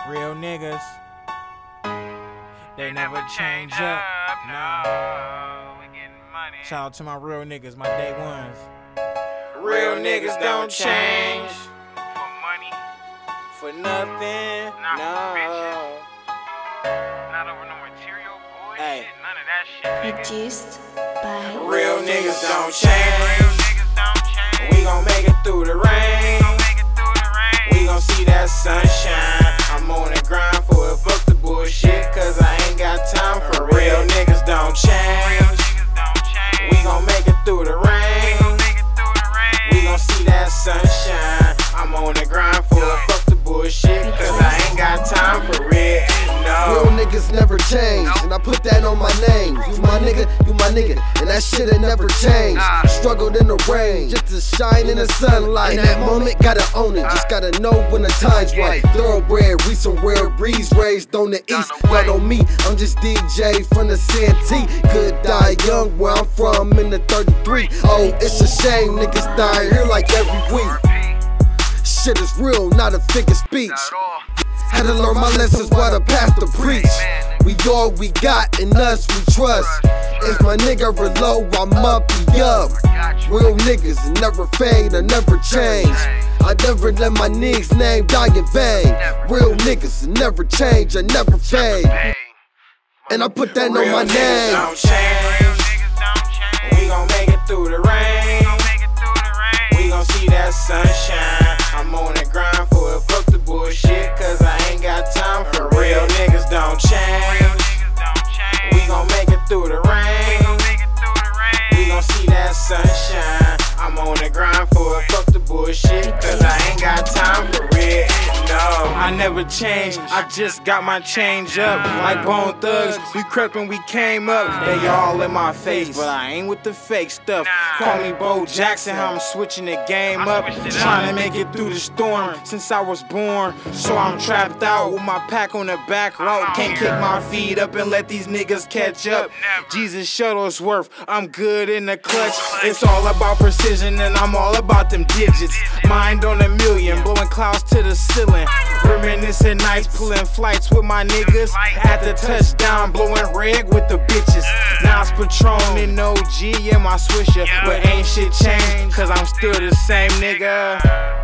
Real niggas, they never change up. No. Shout out to my real niggas, my day ones. Real niggas don't change For money, for nothing. not No. for bitches, not over no material bullshit, Hey. none of that shit. nigga. Produced by Real niggas don't Real change. niggas don't change. We gon' make it through the We rain. gon' make it through the rain. We gon' see that sunshine. I'm on the grind for it, fuck the bullshit, cause I ain't got time for real niggas don't Real change. niggas don't change. We gon' make it through the We gon' rain. make it through the rain. We gon' see that sunshine. I'm on the grind for it, fuck the bullshit, cause I ain't got time for real. Real No. niggas never change, and I put that on my name. You my nigga, and that shit ain't never changed. Struggled in the rain, just to shine in the sunlight. In that moment, gotta own it, just gotta know when the time's right. Thoroughbred, we some rare breeds, raised on the east. But on me, I'm just DJ from the Santee. Good die young, where I'm from in the 33. Oh, it's a shame niggas dying here like every week. Shit is real, not a figure speech. Not at all. Had to learn my lessons while the pastor preach. We all we got, and us we trust. If my nigga are low, I'm up, he up. Real niggas never fade or never change. I never let my niggas' name die in vain. Real niggas never change or never fade. Hey. And I put that on Real my niggas name. don't Real change. niggas don't change. We gon' make it through the We rain. gon' make it through the rain. We gon' see that sunshine. I'm on the grind for it, fuck the bullshit, cause I ain't got time for real niggas don't Real change. niggas don't change. We gon' make it through the We rain. gon' make it through the rain. We gon' see that sunshine. I'm on the grind for it, fuck the bullshit, cause I ain't got time for real. No, I never changed, I just got my change up. Like Bone Thugs, we crept and we came up. They all in my face, but I ain't with the fake stuff. Call me Bo Jackson, how I'm switching the game up. Trying to make it through the storm since I was born. So I'm trapped out with my pack on the back road. Can't kick my feet up and let these niggas catch up. Jesus Shuttlesworth, I'm good in the clutch. It's all about precision and I'm all about them digits. Mind on a million, blowing clouds to the ceiling. Reminiscing nights, pulling flights with my niggas. At the touchdown, blowing reg with the bitches. Now it's Patron and OG in my swisher. But ain't shit changed, cause I'm still the same nigga.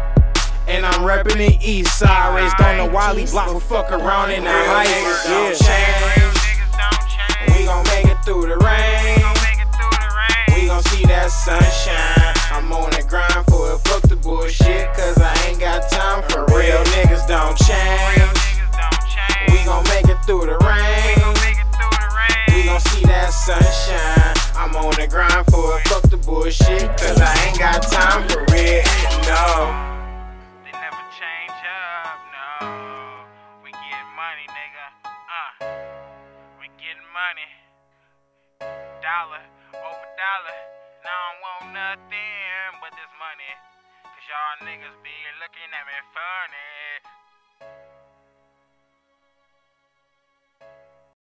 And I'm reppin' the east side. Raised on the Wiley block, we fuck around in the heights. Real Yeah. niggas don't change. We gon' make it through the rain. We gon' make it through the rain. We gon' see that sunshine. I'm on the grind for it, fuck the bullshit, cause I ain't got time for real niggas don't Real change. niggas don't change. We gon' make it through the We rain. gon' make it through the rain. We gon' see that sunshine. I'm on the grind for it, fuck the bullshit, cause I ain't got time for real. No. They never change up, no. We getting money, nigga. We getting money. Dollar over dollar. Now I don't want nothing but this money. Cause y'all niggas be looking at me funny.